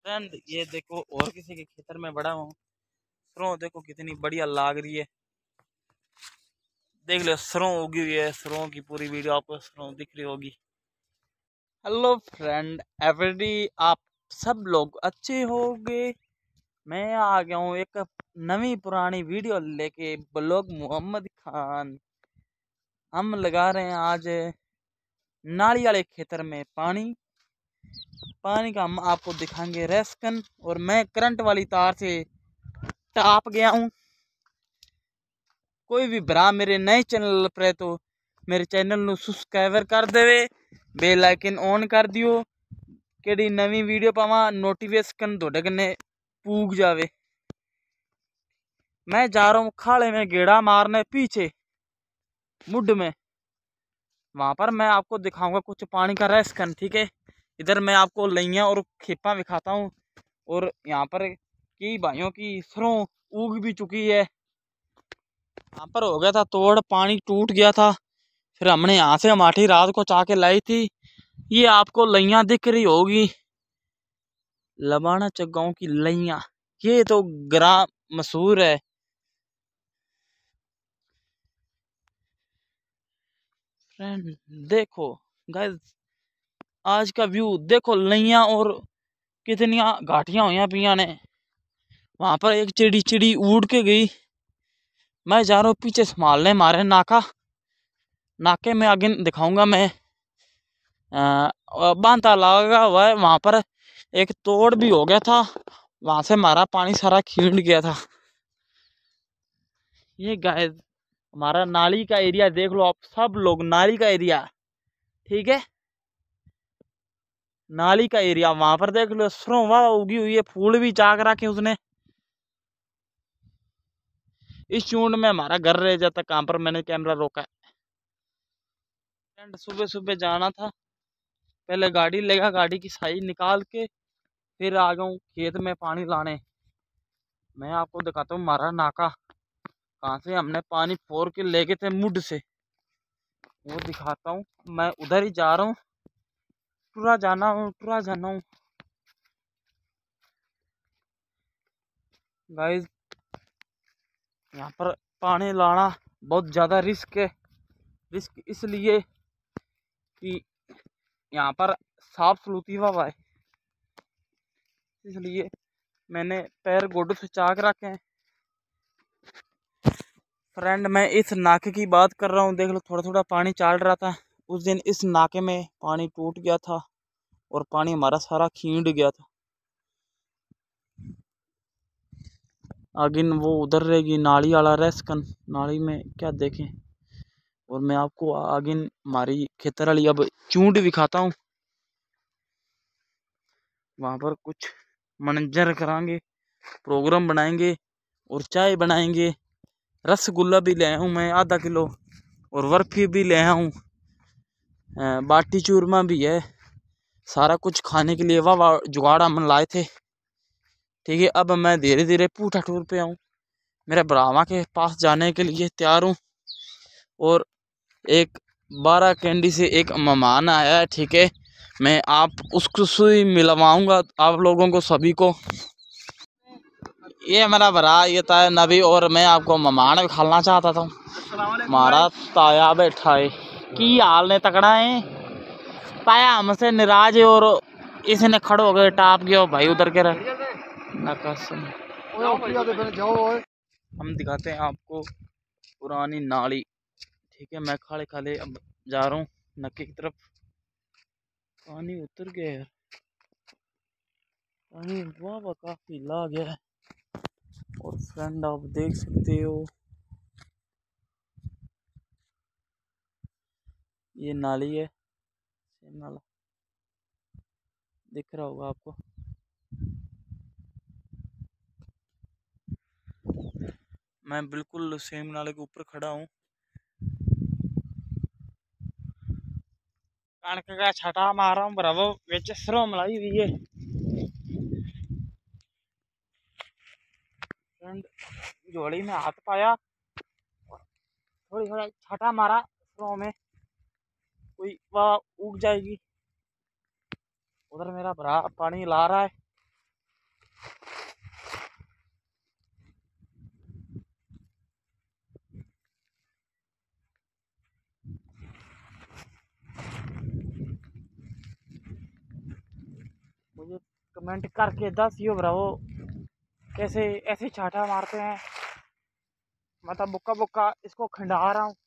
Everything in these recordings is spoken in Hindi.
फ्रेंड ये देखो और किसी के खेतर में बड़ा हूँ। सरों देखो कितनी बढ़िया लाग रही है। देख लो सरों उगी हुई है। सरों की पूरी वीडियो आपको सरों दिख रही होगी। हेलो फ्रेंड एवरीडी, आप सब लोग अच्छे होंगे। मैं आ गया हूँ एक नवी पुरानी वीडियो लेके। ब्लॉग मोहम्मद खान। हम लगा रहे हैं आज नाली वाले खेतर में पानी। पानी का हम आपको दिखाएंगे रेस्कन। और मैं करंट वाली तार से टाप गया हूँ। कोई भी भरा मेरे नए चैनल पर तो मेरे चैनल ਨੂੰ सब्सक्राइबर कर देवे, बेल आइकन ऑन कर दियो केड़ी नवी वीडियो पावा नोटिफिकेशन ਤੁਹਾਡੇ कन्ने पूग जावे। मैं जा रहा हूँ खाले में गेड़ा मारने पीछे मुड में। वहां पर मैं आपको दिखाऊंगा कुछ पानी का रेस्कन, ठीक है। इधर मैं आपको लइयां और खेपा दिखाता हूँ। और यहाँ पर कई भाइयों की सरों उग भी चुकी है। यहाँ पर हो गया था तोड़, पानी टूट गया था। फिर हमने यहाँ से माठी रात को चाके लाई थी। ये आपको लइयां दिख रही होगी, लबाना चगाओं की लइयां। ये तो ग्राम मशहूर है। फ्रेंड देखो गाइस, आज का व्यू देखो। लइयां और कितनी घाटियां हुई पिया ने। वहां पर एक चिड़ी चिड़ी उड़ के गई। मैं जा रहा हूँ पीछे संभालने मारे नाका। नाके में आगे दिखाऊंगा मैं। बांधा लगा हुआ है वहां पर। एक तोड़ भी हो गया था, वहां से हमारा पानी सारा खींच गया था। ये गाइस हमारा नाली का एरिया देख लो आप सब लोग। नाली का एरिया, ठीक है, नाली का एरिया। वहां पर देख लो सरों वाह उगी हुई है, फूल भी चाक रखे उसने। इस चूंड में हमारा घर रह जाता, कहां पर मैंने कैमरा रोका है। सुबह सुबह जाना था, पहले गाड़ी लेगा, गाड़ी की साइज निकाल के फिर आ गया हूँ खेत में पानी लाने। मैं आपको दिखाता हूँ हमारा नाका कहाँ से हमने पानी फोर के लेके थे मुड से, वो दिखाता हूँ। मैं उधर ही जा रहा हूँ, टूरा जाना हूँ, टूरा जाना हूँ गाइस। यहाँ पर पानी लाना बहुत ज़्यादा रिस्क है। रिस्क इसलिए कि यहाँ पर साफ सलूती हवा है, इसलिए मैंने पैर गोडों से चाक रखे हैं। फ्रेंड मैं इस नाके की बात कर रहा हूँ। देख लो थोड़ा थोड़ा पानी चल रहा था। उस दिन इस नाके में पानी टूट गया था और पानी हमारा सारा खींच गया था। आगे वो उधर रहेगी नाली वाला रेस्कन। नाली में क्या देखें। और मैं आपको आगे हमारी खेतर वाली अब चूंड दिखाता हूँ। वहाँ पर कुछ मनजर कराएंगे, प्रोग्राम बनाएंगे और चाय बनाएंगे। रसगुल्ला भी ले आया हूँ मैं आधा किलो, और बर्फी भी ले आया हूँ, बाटी चूरमा भी है। सारा कुछ खाने के लिए वाह जुगाड़ हम लाए थे, ठीक है। अब मैं धीरे धीरे पूठा टूर पे आऊँ, मेरे ब्राह्मा के पास जाने के लिए तैयार हूँ। और एक 12 कैंडी से एक मेहमान आया है, ठीक है। मैं आप उसको से मिलवाऊंगा आप लोगों को सभी को। ये मेरा भरा ये ताया नबी, और मैं आपको मेहमान खाना चाहता था। हमारा ताया बैठा है। की हाल ने तकड़ा है ताया, हमसे नाराज है और इसने खड़े हो गए टाप गया भाई उधर के रह। हम दिखाते हैं आपको पुरानी नाली, ठीक है। मैं खाले खाले अब जा रहा हूँ नक्के की तरफ। पानी उतर गया यार, पानी वाह वाह काफी ला गया है। और फ्रेंड आप देख सकते हो ये नाली है, नाला दिख रहा होगा आपको। मैं बिल्कुल सेम नाले के ऊपर खड़ा हूँ। कणक का छटा मार रहा हूँ बराबर बिच सरों मलाई हुई है। फ्रेंड झोली में हाथ पाया, थोड़ी थोड़ा छटा मारा सरों में, कोई वह उग जाएगी। उधर मेरा भरा पानी ला रहा है। मुझे कमेंट करके दसियो ब्रावो कैसे ऐसे चाटा मारते हैं। मतलब बुक्का बुक्का इसको खंडा रहा हूँ।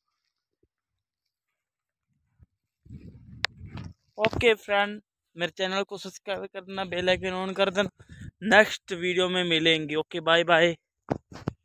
ओके फ्रेंड, मेरे चैनल को सब्सक्राइब करना, बेल आइकन ऑन कर देना। नेक्स्ट वीडियो में मिलेंगे। Okay bye bye.